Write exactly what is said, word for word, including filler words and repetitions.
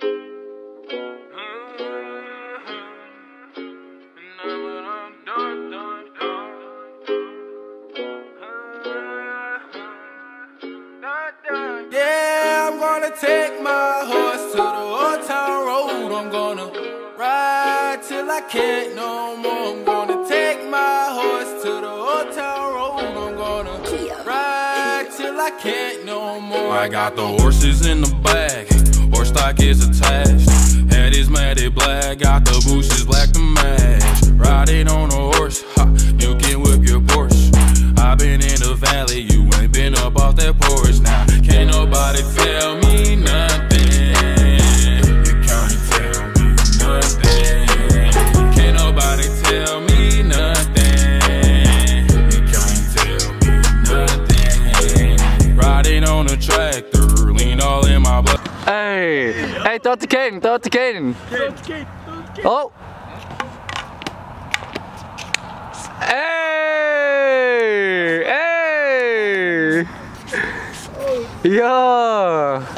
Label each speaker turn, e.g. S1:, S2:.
S1: Yeah, I'm gonna take my horse to the old town road. I'm gonna ride till I can't no more. I'm gonna take my horse to the old town road. I'm gonna ride till I can't no more. I got the horses in the bag, horse stock is attached. Head is matted black, got the bushes black to match. Riding on a horse, ha, you can whip your Porsche. I've been in the valley, you ain't been up off that porch. Now, can't nobody tell me nothing. You can't tell me nothing. Can't nobody tell me nothing. You can't tell me nothing. Riding on a tractor, lean all in my blood.
S2: Hey, hey, throw it to Caden, throw it to Caden. Oh. Hey, hey. Yeah.